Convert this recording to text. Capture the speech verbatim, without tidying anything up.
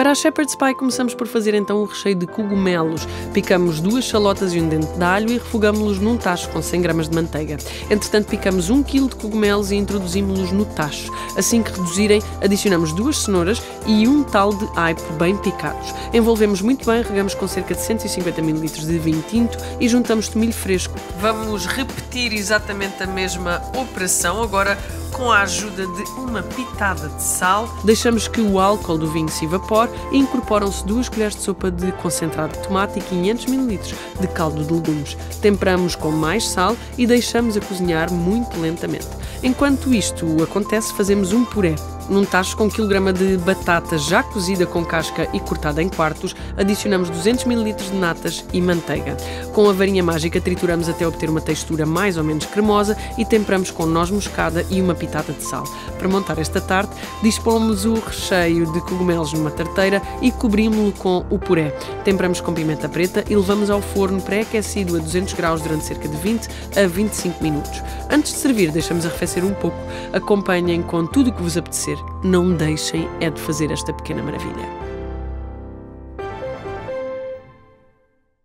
Para a Shepherd's Pie começamos por fazer então o recheio de cogumelos. Picamos duas shalotas e um dente de alho e refogamos-los num tacho com cem gramas de manteiga. Entretanto picamos um quilo de cogumelos e introduzimos-los no tacho. Assim que reduzirem, adicionamos duas cenouras e um tal de aipo bem picados. Envolvemos muito bem, regamos com cerca de cento e cinquenta mililitros de vinho tinto e juntamos tomilho fresco. Vamos repetir exatamente a mesma operação, agora com a ajuda de uma pitada de sal. Deixamos que o álcool do vinho se evapore e incorporam-se duas colheres de sopa de concentrado de tomate e quinhentos mililitros de caldo de legumes. Temperamos com mais sal e deixamos a cozinhar muito lentamente. Enquanto isto acontece, fazemos um puré. Num tacho com um quilograma de batata já cozida com casca e cortada em quartos, adicionamos duzentos mililitros de natas e manteiga. Com a varinha mágica trituramos até obter uma textura mais ou menos cremosa e temperamos com noz moscada e uma pitada de sal. Para montar esta tarte, dispomos o recheio de cogumelos numa tarteira e cobrimos-lo com o puré. Temperamos com pimenta preta e levamos ao forno pré-aquecido a duzentos graus durante cerca de vinte a vinte e cinco minutos. Antes de servir, deixamos arrefecer um pouco. Acompanhem com tudo o que vos apetecer. Não deixem é de fazer esta pequena maravilha.